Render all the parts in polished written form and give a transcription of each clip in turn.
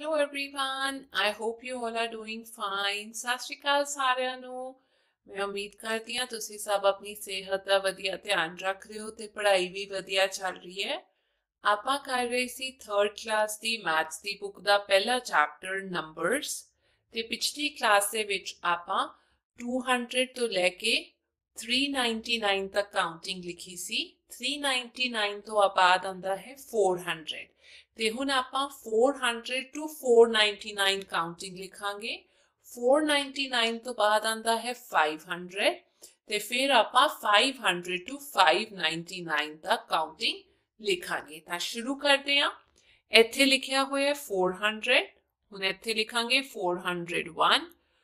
Hello everyone, I hope you all are doing fine. ਸਤਿ ਸ਼੍ਰੀ ਅਕਾਲ ਸਾਰਿਆਂ ਨੂੰ। ਮੈਂ ਉਮੀਦ ਕਰਦੀ ਹਾਂ ਤੁਸੀਂ ਸਭ ਆਪਣੀ ਸਿਹਤ ਦਾ ਵਧੀਆ ਧਿਆਨ ਰੱਖ ਰਹੇ ਹੋ ਤੇ ਪੜ੍ਹਾਈ ਵੀ ਵਧੀਆ ਚੱਲ ਰਹੀ ਹੈ। ਆਪਾਂ ਕਰ ਰਹੇ ਸੀ 3rd ਕਲਾਸ ਦੀ ਮੈਥਸ ਦੀ ਬੁੱਕ ਦਾ ਪਹਿਲਾ ਚੈਪਟਰ ਨੰਬਰਸ ਤੇ ਪਿਛਲੀ ਕਲਾਸ ਦੇ ਵਿੱਚ ਆਪਾਂ 200 ਤੋਂ ਲੈ ਕੇ 399 ਤੱਕ ਕਾਊਂਟਿੰਗ ਲਿਖੀ ਸੀ। 399 ਤੋਂ ਬਾਅਦ ਆਉਂਦਾ ਹੈ 400 ਤੇ ਹੁਣ ਆਪਾਂ 400 to 499 ਕਾਊਂਟਿੰਗ ਲਿਖਾਂਗੇ। 499 ਤੋਂ ਬਾਅਦ ਆਉਂਦਾ ਹੈ 500 ਤੇ ਫਿਰ ਆਪਾਂ 500 to 599 ਤੱਕ ਕਾਊਂਟਿੰਗ ਲਿਖਾਂਗੇ। ਤਾਂ ਸ਼ੁਰੂ ਕਰਦੇ ਹਾਂ। ਇੱਥੇ ਲਿਖਿਆ ਹੋਇਆ 400, ਹੁਣ ਇੱਥੇ ਲਿਖਾਂਗੇ 401,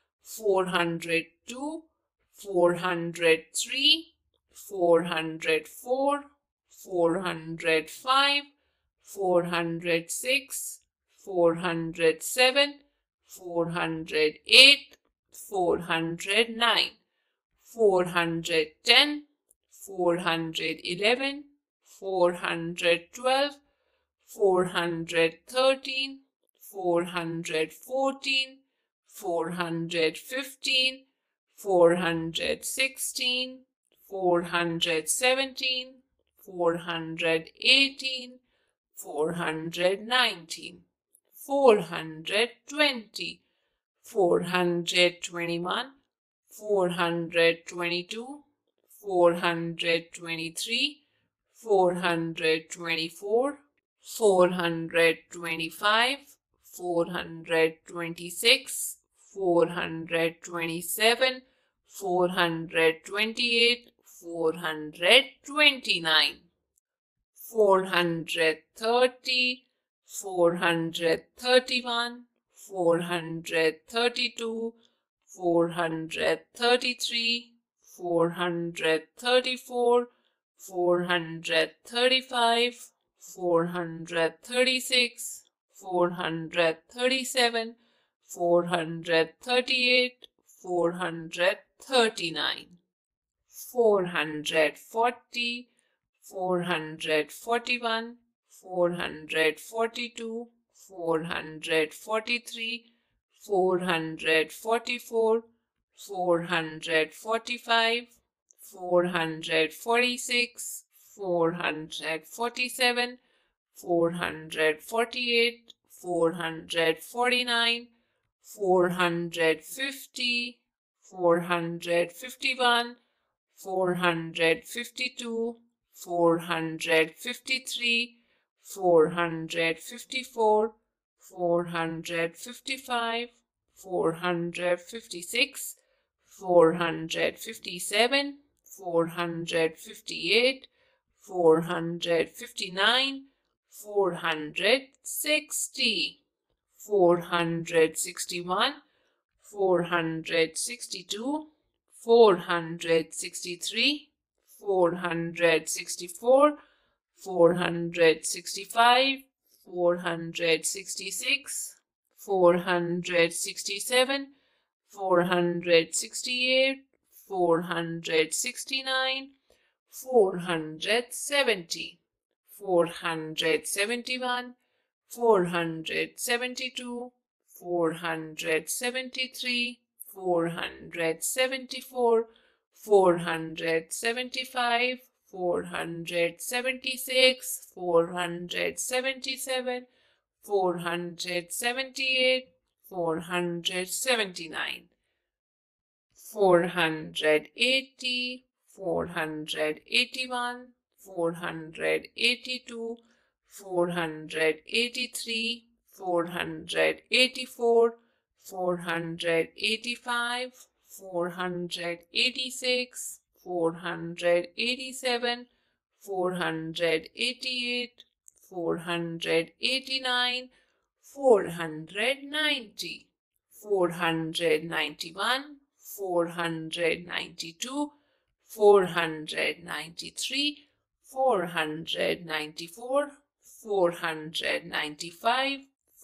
402, 403, 404, 405, 406, 407, 408, 409, 410, 411, 412, 413, 414, 415, 416, 417, 418, 419, 420, 421, 422, 423, 424, 425, 426, 427, 428, 429, 430, 431, 432, 433, 434, 435, 436, 437, 438, 439, 440, 441, 442, 443, 444, 445, 446, 447, 448, 449, 450, 451, 452, 453, 454, 455, 456, 457, 458, 459, 460, 461, 462, 463, 464, 465, 466, 467, 468, 469, 470, 471, 472, 473, 474, 475, 476, 477, 478, 479, 480, 481, 482, 483, 484, 485, 486, 487, 488, 489, 490, 491, 492, 493, 494, 495,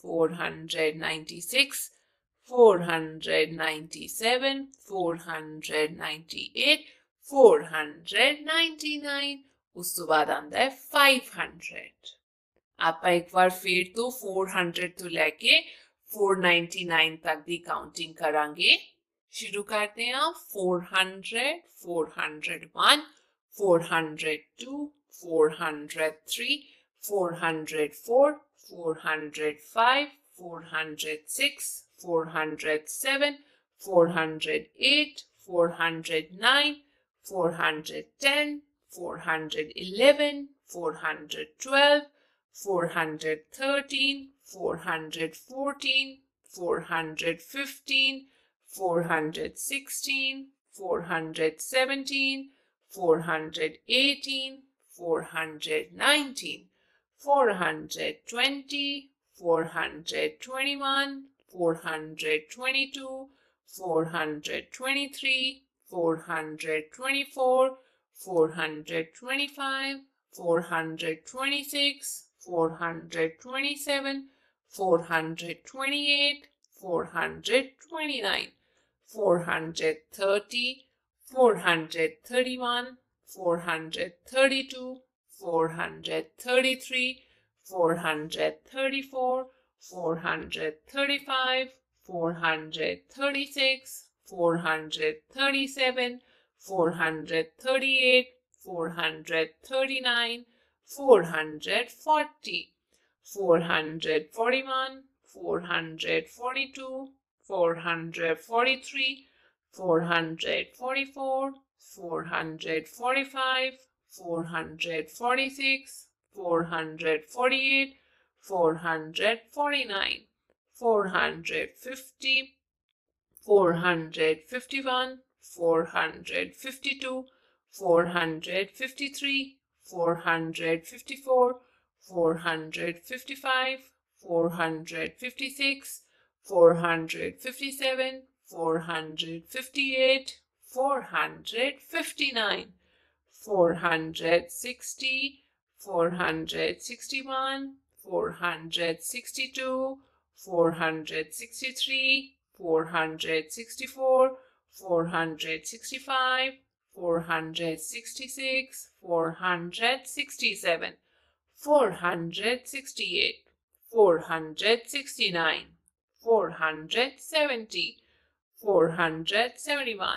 496, 497, 498, 499 ਉਸ ਤੋਂ ਬਾਅਦ ਆਉਂਦਾ ਹੈ 500। ਆਪਾਂ ਇੱਕ ਵਾਰ ਫਿਰ ਤੋਂ 400 ਤੋਂ ਲੈ ਕੇ 499 तक दी काउंटिंग करांगे। शुरू करते हैं। 400, 401, 402, 403, 404, 405, 406, 407, 408, 409, 410, 411, 412, 413, 414, 415, 416, 417, 418, 419, 420, 421, 422, 423, 424, 425, 426, 427, 428, 429, 430, 431, 432, 433, 434, 435, 436, 437, 438, 439, 440, 441, 442, 443, 444, 445, 446, 448, 449, 450, 451, 452, 453, 454, 455, 456, 457, 458, 459, 460, 461, 462, 463, 464, 465, 466, 467, 468, 469, 470, 471,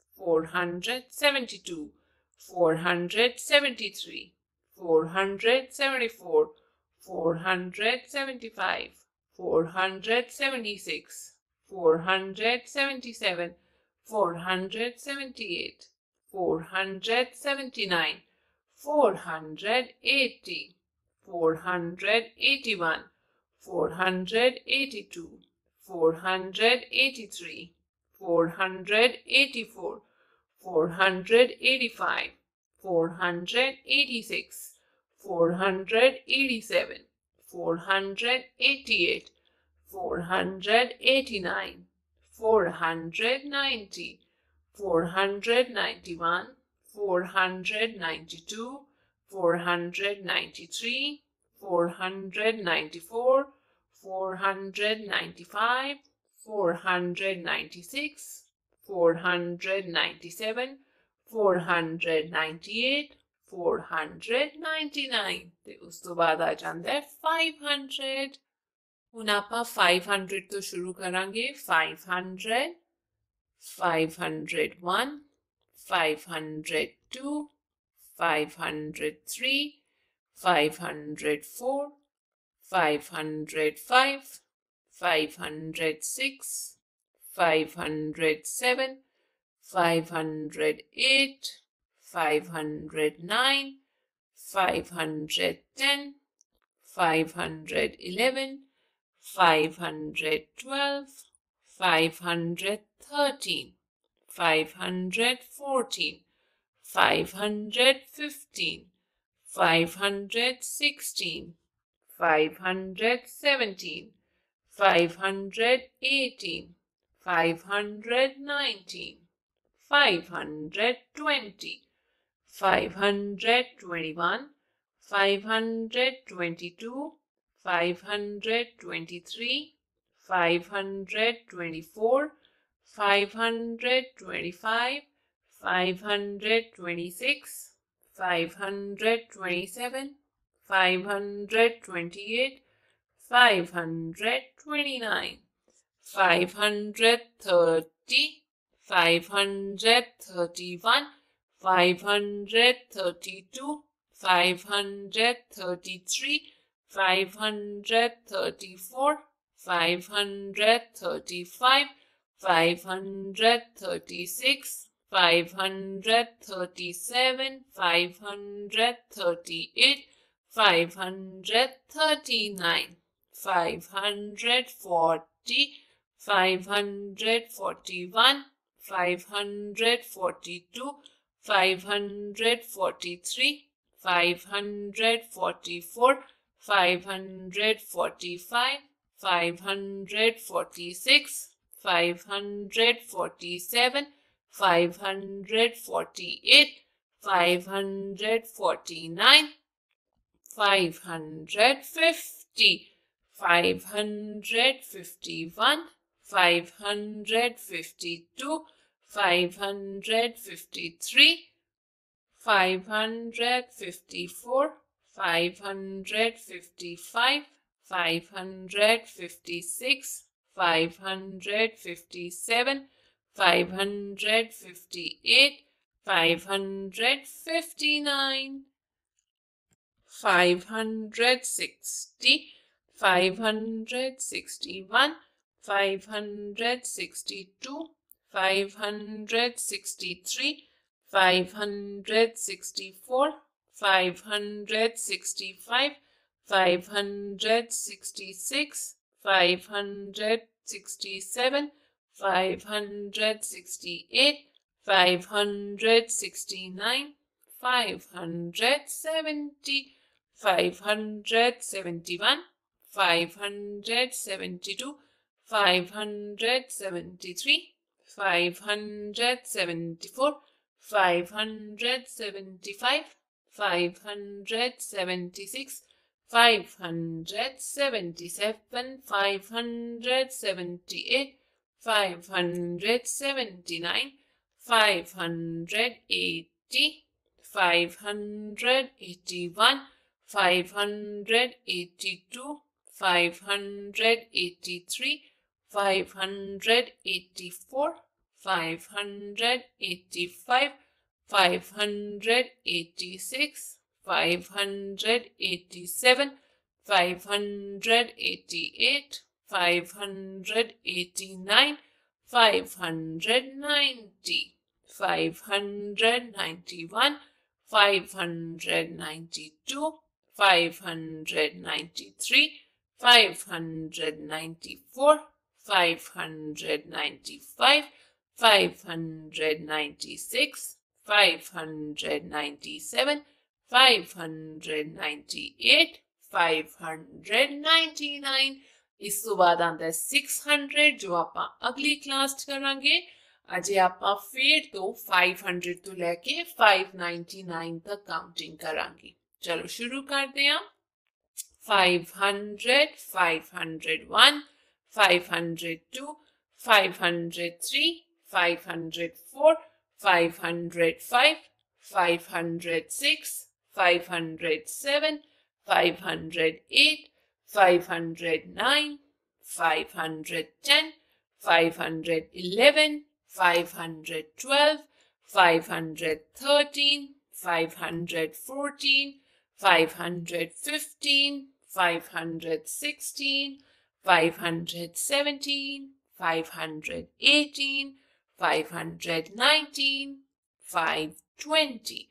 472, 473, 474, 475, 476, 477, 478, 479, 480, 481, 482, 483, 484, 485, 486, 487, 488, 489, 490, 491, 492, 493, 494, 495, 496, 497, 498, 499 ਤੇ ਉਸ ਤੋਂ ਬਾਅਦ ਆ ਜਾਂਦਾ ਹੈ 500। ਹੁਣ ਆਪਾਂ 500 ਤੋਂ ਸ਼ੁਰੂ ਕਰਾਂਗੇ। 500, 501, 502, 503, 504, 505, 506, 507, 508, 509, 510, 511, 512, 513, 514, 515, 516, 517, 518, 519, 520, 521, 522, 523, 524, 525, 526, 527, 528, 529, 530, 531, 532, 533, 534, 535, 536, 537, 538, 539, 540, 541, 542, 543, 544, 545, 546, 547, 548, 549, 550, 551, 552, 553, 554, 555, 556, 557, 558, 559, 560, 561, 562, 563, 564, 565, 566, 567, 568, 569, 570, 571, 572, 573, 574, 575, 576, 577, 578, 579, 580, 581, 582, 583, 584, 585, 586, 587, 588, 589, 590, 591, 592, 593, 594, 595, 596, 597, 598, 599। इस तो बाद आंदा है 600 जो आपां अगली क्लास च करांगे। अजे आपां फिर तो 500 तो लेके 599 तक काउंटिंग करांगे। चलो शुरू करते हैं। 500, 501, 502, 503, 504, 505, 506, 507, 508, 509, 510, 511, 512, 513, 514, 515, 516, 517, 518, 519, 520,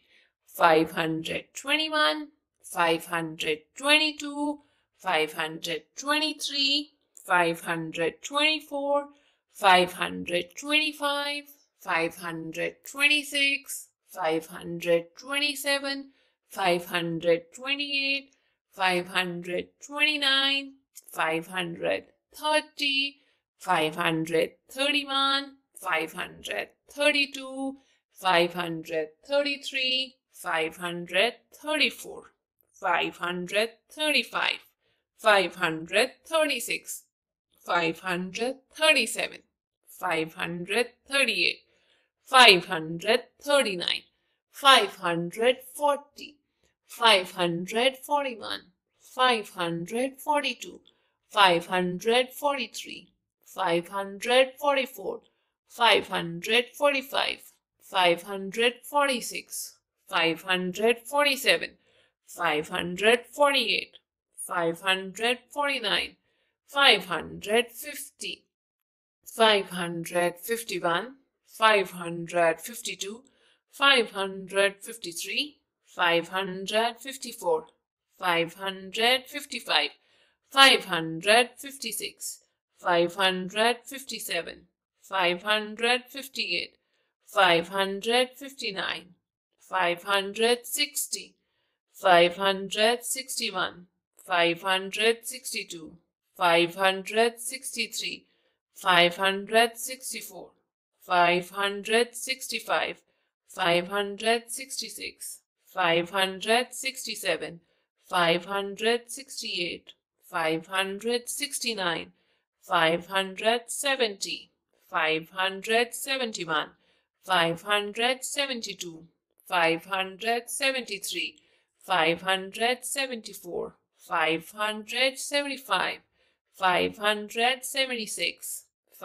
521, 522, 523, 524, 525, 526, 527, 528, 529, 530, 531, 532, 533, 534, 535, 536, 537, 538, 539, 540, 541, 542, 543, 544, 545, 546, 547, 548, 549, 550, 551, 552, 553, 554, 555, 556, 557, 558, 559, 560, 561, 562, 563, 564, 565, 566, 567, 568, 569, 570, 571, 572, 573, 574, 575, 576,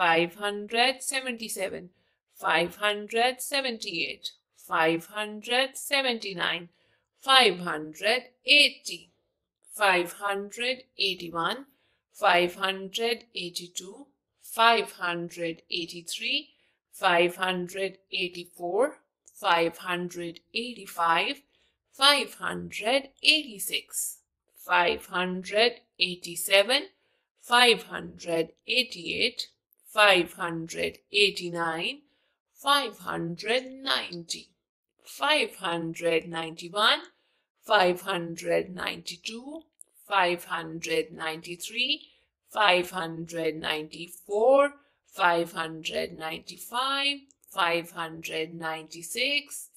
577, 578, 579, 580, 581, 582, 583, 584, 585, 586, 587, 588, 589, 590, 591, 592, 593, 594, 595, 596,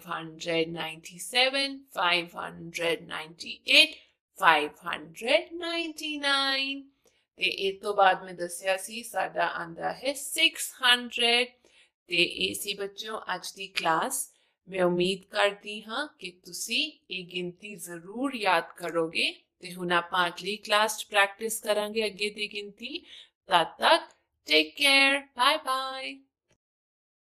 597, 598, 599 ਤੇ ਇਸ ਤੋਂ ਬਾਅਦ ਮੈਂ ਦੱਸਿਆ ਸੀ ਸਾਡਾ ਆਂਦਾ ਹੈ 600 ਤੇ ਇਹ ਸੀ ਬੱਚਿਓ ਅੱਜ ਦੀ ਕਲਾਸ मैं उम्मीद करती हाँ कि तुसी ये गिनती जरूर याद करोगे ते हुण आपां अगली क्लास प्रैक्टिस करांगे अगे दी गिनती तद तक टेक केयर बाय बाय।